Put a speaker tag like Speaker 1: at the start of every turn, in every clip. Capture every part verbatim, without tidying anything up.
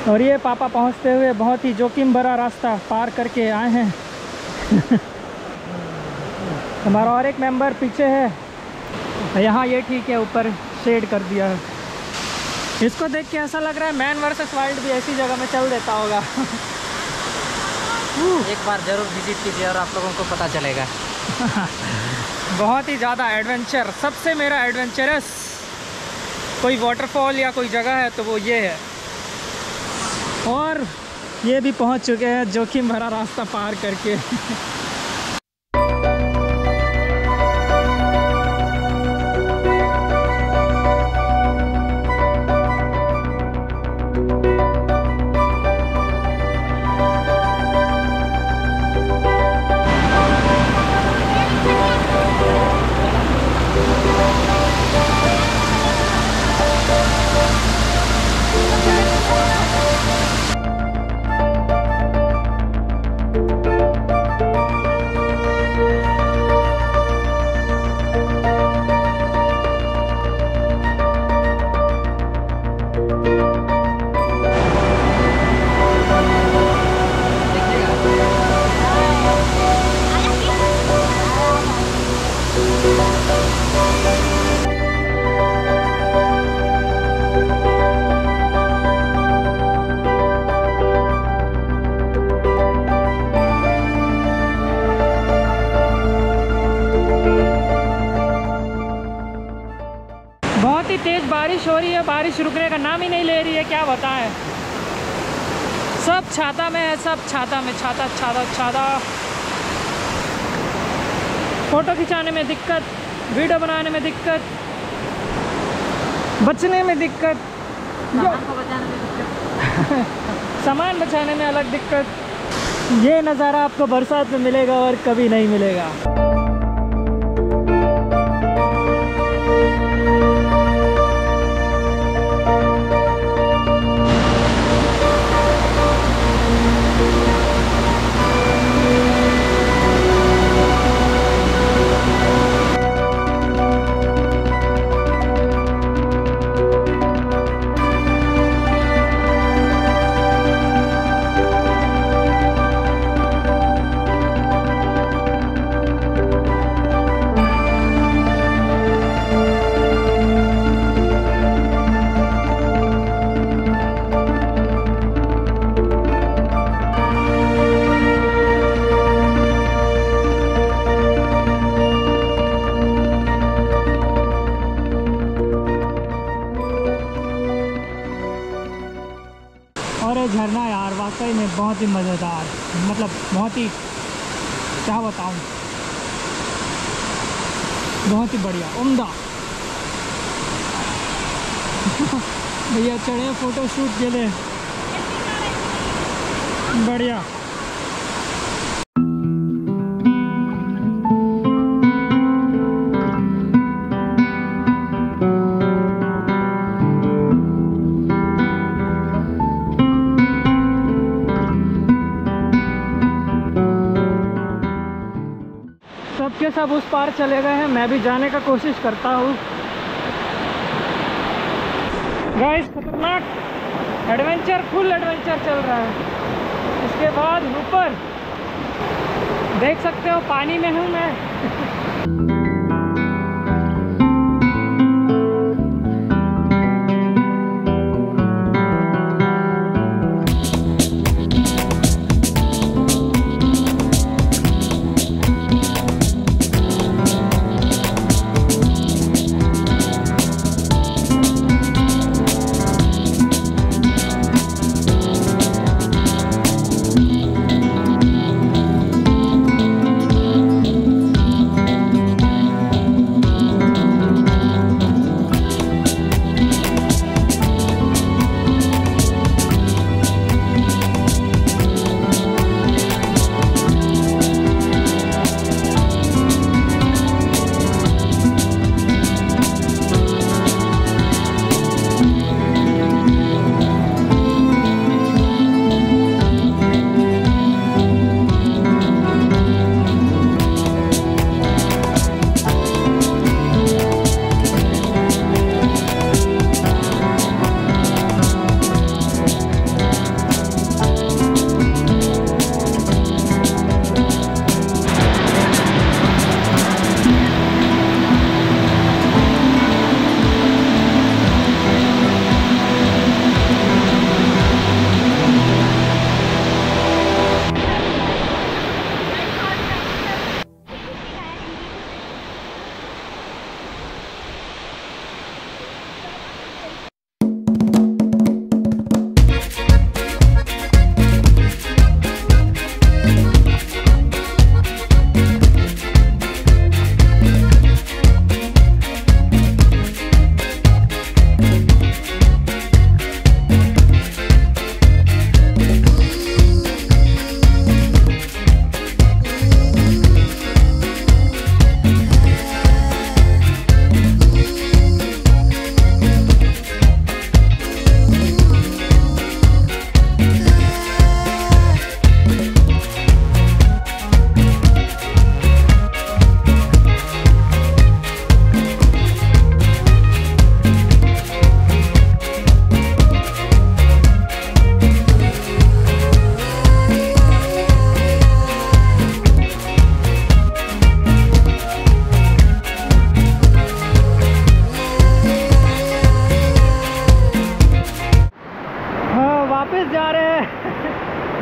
Speaker 1: और ये पापा पहुंचते हुए बहुत ही जोखिम भरा रास्ता पार करके आए हैं। हमारा और एक मेंबर पीछे है। यहाँ ये ठीक है, ऊपर शेड कर दिया है। इसको देख के ऐसा लग रहा है मैन वर्सेस वाइल्ड भी ऐसी जगह में चल देता होगा।
Speaker 2: एक बार ज़रूर विजिट कीजिए और आप लोगों को पता चलेगा।
Speaker 1: बहुत ही ज़्यादा एडवेंचर, सबसे मेरा एडवेंचरस कोई वाटरफॉल या कोई जगह है तो वो ये है। और ये भी पहुंच चुके हैं जोखिम भरा रास्ता पार करके। बहुत ही तेज बारिश हो रही है, बारिश रुकने का नाम ही नहीं ले रही है। क्या बताएं, सब छाता में है, सब छाता में, छाता छाता छाता। फोटो खिंचाने में दिक्कत, वीडियो बनाने में दिक्कत, बचने में दिक्कत,
Speaker 2: सामान को बचाने में दिक्कत।
Speaker 1: सामान बचाने में अलग दिक्कत। ये नज़ारा आपको बरसात में मिलेगा और कभी नहीं मिलेगा। और ये झरना यार वाकई में बहुत ही मज़ेदार, मतलब बहुत ही, क्या बताऊँ, बहुत ही बढ़िया, उम्दा। भैया चढ़े फोटो शूट के लिए, बढ़िया। सबके सब उस पार चले गए हैं, मैं भी जाने का कोशिश करता हूँ। गाइस खतरनाक एडवेंचर, फुल एडवेंचर चल रहा है। इसके बाद ऊपर देख सकते हो पानी में हूँ मैं।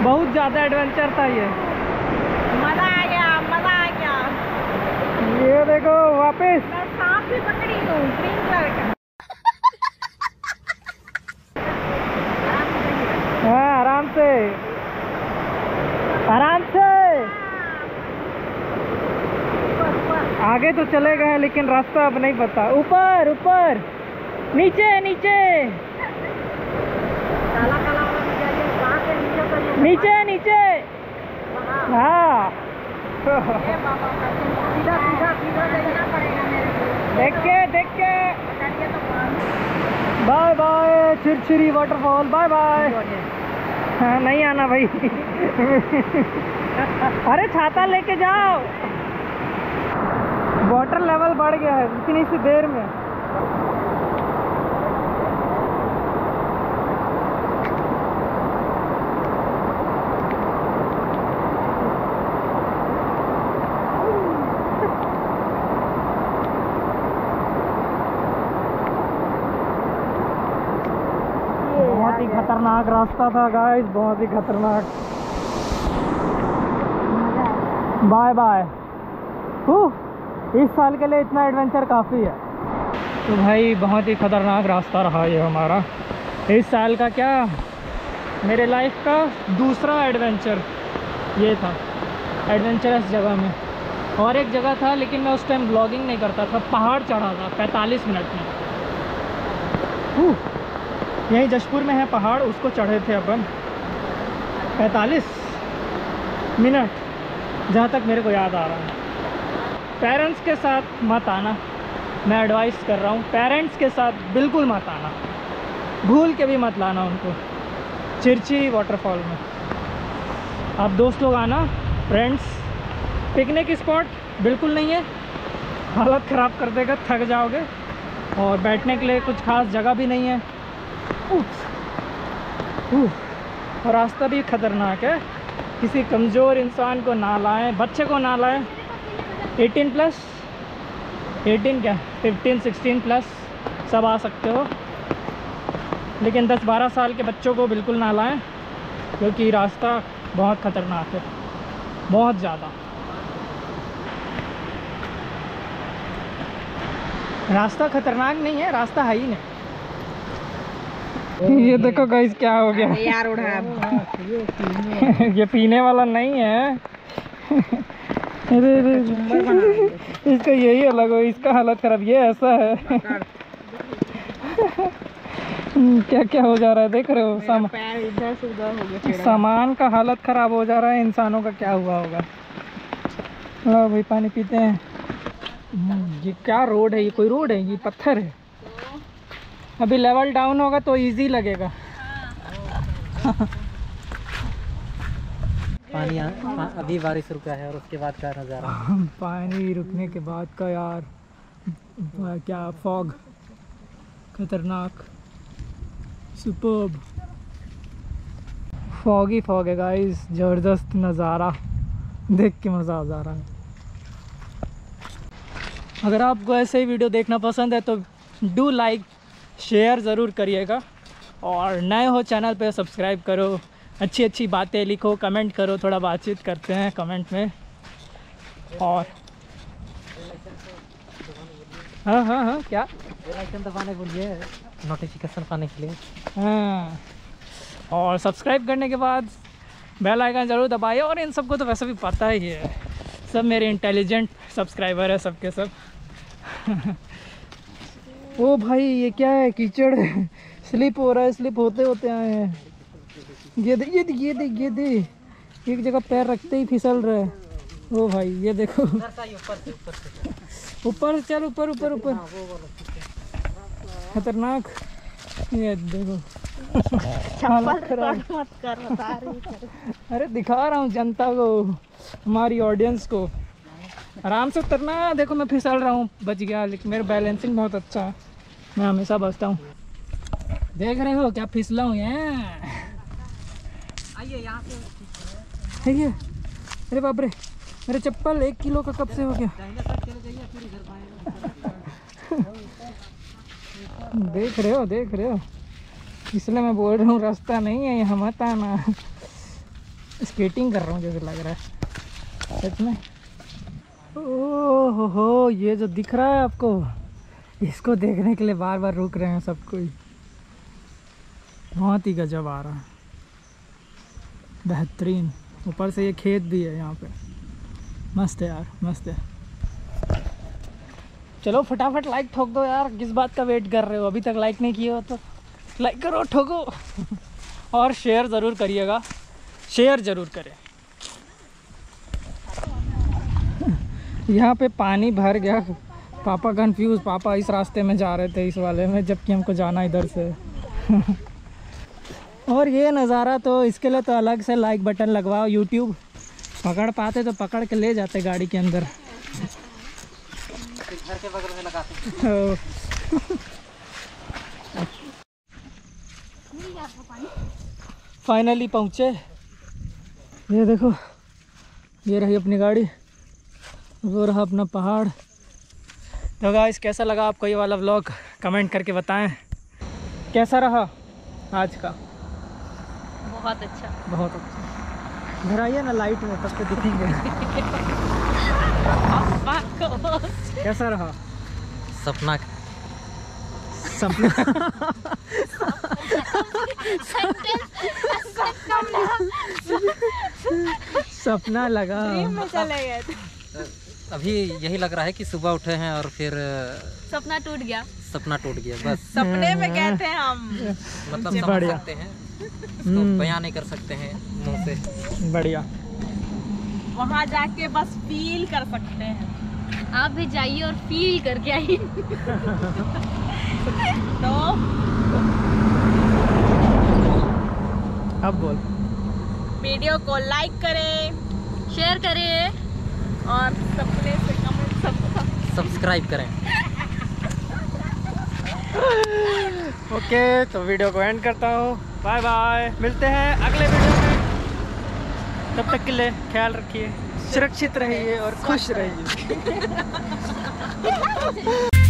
Speaker 1: बहुत ज़्यादा एडवेंचर था ये।
Speaker 2: मजा आ गया, मजा आ गया।
Speaker 1: ये देखो वापस
Speaker 2: मैं सांप भी पकड़ी हूँ ग्रीन कलर का।
Speaker 1: हाँ आराम से आराम से। आगे तो चले गए लेकिन रास्ता अब नहीं पता। ऊपर ऊपर नीचे नीचे
Speaker 2: काला काला वाला भी जाइए, वहाँ से नीचे उतरिए।
Speaker 1: नीचे नीचे।
Speaker 2: वहाँ।
Speaker 1: हाँ
Speaker 2: ये बाबा का सीधा सीधा सीधा देखना पड़ेगा मेरे को।
Speaker 1: देख के देख के।
Speaker 2: पकड़िए तो पानी।
Speaker 1: Bye bye Chirchiri waterfall, bye bye. हाँ नहीं आना भाई। अरे छाता लेके जाओ। वाटर लेवल बढ़ गया है इतनी सी देर में। बहुत ही खतरनाक रास्ता था गाइस, बहुत ही खतरनाक। Bye bye. इस साल के लिए इतना एडवेंचर काफ़ी है। तो भाई बहुत ही खतरनाक रास्ता रहा ये हमारा इस साल का। क्या मेरे लाइफ का दूसरा एडवेंचर ये था, एडवेंचरस जगह में। और एक जगह था लेकिन मैं उस टाइम ब्लॉगिंग नहीं करता था, पहाड़ चढ़ा था पैंतालीस मिनट में। यहीं जशपुर में है पहाड़, उसको चढ़े थे अपन पैंतालीस मिनट, जहाँ तक मेरे को याद आ रहा है। पेरेंट्स के साथ मत आना, मैं एडवाइस कर रहा हूँ। पेरेंट्स के साथ बिल्कुल मत आना, भूल के भी मत लाना उनको चिरचिरी वाटरफॉल में। आप दोस्त लोग आना, फ्रेंड्स। पिकनिक स्पॉट बिल्कुल नहीं है, हालत ख़राब कर देगा, थक जाओगे। और बैठने के लिए कुछ खास जगह भी नहीं है। उफ, उफ। और रास्ता भी खतरनाक है, किसी कमज़ोर इंसान को ना लाएं, बच्चे को ना लाएं। अठारह प्लस, अठारह क्या पंद्रह सोलह प्लस सब आ सकते हो, लेकिन दस बारह साल के बच्चों को बिल्कुल ना लाएं, क्योंकि रास्ता बहुत ख़तरनाक है, बहुत ज़्यादा। रास्ता खतरनाक नहीं है, रास्ता है ही नहीं। ये देखो गाइस क्या हो गया
Speaker 2: यार उड़ा।
Speaker 1: ये पीने वाला नहीं है। अरे अरे इसका यही अलग हो, इसका हालत खराब, ये ऐसा है। क्या क्या हो जा रहा है देख रहे हो। साम...
Speaker 2: इधर से उधर हो गया।
Speaker 1: सामान का हालत ख़राब हो जा रहा है, इंसानों का क्या हुआ होगा। लो भाई पानी पीते हैं। ये क्या रोड है, ये कोई रोड है, ये पत्थर है। अभी लेवल डाउन होगा तो इजी लगेगा।
Speaker 3: पानी आ, अभी बारिश रुका है और उसके बाद का नज़ारा।
Speaker 1: पानी रुकने के बाद का यार क्या फॉग, खतरनाक, सुपर्ब फॉग ही फॉग है गाइस। ज़बरदस्त नज़ारा देख के मज़ा आ जा रहा है। अगर आपको ऐसे ही वीडियो देखना पसंद है तो डू लाइक शेयर ज़रूर करिएगा, और नए हो चैनल पे सब्सक्राइब करो, अच्छी अच्छी बातें लिखो, कमेंट करो, थोड़ा बातचीत करते हैं कमेंट में। और हाँ हाँ हाँ क्या
Speaker 3: बेल आइकन दबाने बोलिए नोटिफिकेशन पाने के लिए।
Speaker 1: हाँ, और सब्सक्राइब करने के बाद बेल आइकन ज़रूर दबाइए। और इन सबको तो वैसे भी पता ही है, सब मेरे इंटेलिजेंट सब्सक्राइबर है सबके सब। ओ भाई ये क्या है, कीचड़ है, स्लिप हो रहा है, स्लिप होते होते आए हैं। ये दे ये दे ये दे ये दे एक जगह पैर रखते ही फिसल रहा है। ओ भाई ये देखो,
Speaker 3: ऊपर से ऊपर से
Speaker 1: ऊपर चल, ऊपर ऊपर ऊपर, खतरनाक। ये देखो हालत खराब।
Speaker 2: मत कर, बता रही।
Speaker 1: अरे दिखा रहा हूँ जनता को, हमारी ऑडियंस को। आराम से उतरना। देखो मैं फिसल रहा हूँ, बच गया, लेकिन मेरा बैलेंसिंग बहुत अच्छा है, मैं हमेशा बचता हूँ। देख रहे हो क्या फिसला हूँ यहाँ।
Speaker 3: आइए यहाँ से
Speaker 1: है ये, अरे बाप रे, मेरे चप्पल एक किलो का कब से हो गया। देख रहे हो देख रहे हो, इसलिए मैं बोल रहा हूँ रास्ता नहीं है यहाँ, मत आना। स्केटिंग कर रहा हूँ जैसे लग रहा है सच में। ओह हो हो, ये जो दिख रहा है आपको, इसको देखने के लिए बार बार रुक रहे हैं सब कोई। बहुत ही गजब आ रहा है, बेहतरीन। ऊपर से ये खेत भी है यहाँ पे, मस्त है यार, मस्त है। चलो फटाफट लाइक ठोक दो यार, किस बात का वेट कर रहे हो? अभी तक लाइक नहीं किए हो तो लाइक करो, ठोको। और शेयर ज़रूर करिएगा, शेयर ज़रूर करें। यहाँ पे पानी भर गया, पापा कंफ्यूज, पापा इस रास्ते में जा रहे थे इस वाले में, जबकि हमको जाना इधर से। और ये नज़ारा तो, इसके लिए तो अलग से लाइक बटन लगवाओ। यूट्यूब पकड़ पाते तो पकड़ के ले जाते गाड़ी के अंदर,
Speaker 3: घर के बगल में लगाते।
Speaker 1: फाइनली पहुँचे, ये देखो, ये रही अपनी गाड़ी, वो रहा अपना पहाड़। तो गाइस कैसा लगा आपको ये वाला व्लॉग, कमेंट करके बताएं। कैसा रहा आज का?
Speaker 2: बहुत अच्छा।
Speaker 1: बहुत अच्छा। घर आइए ना लाइट में, तब तो दिखेंगे। कैसा रहा?
Speaker 3: सपना
Speaker 1: सपना सपना लगा।
Speaker 2: में चले गए थे।
Speaker 3: अभी यही लग रहा है कि सुबह उठे हैं और फिर
Speaker 2: सपना टूट गया,
Speaker 3: सपना टूट गया बस।
Speaker 2: सपने में गए थे हम।
Speaker 3: मतलब समझ
Speaker 1: बढ़िया।
Speaker 3: सकते हैं, इसको बयान नहीं कर सकते हैं मुंह से।
Speaker 1: बढ़िया।
Speaker 2: वहाँ जाके बस फील कर सकते हैं। आप भी जाइए और फील करके आइए। तो
Speaker 1: अब बोल।
Speaker 2: वीडियो को लाइक करें, शेयर करें और सपने से कमेंट सब
Speaker 3: सब्सक्राइब करें।
Speaker 1: ओके तो वीडियो को एंड करता हूँ, बाय बाय, मिलते हैं अगले वीडियो में। तब तक के लिए ख्याल रखिए, सुरक्षित रहिए और खुश रहिए।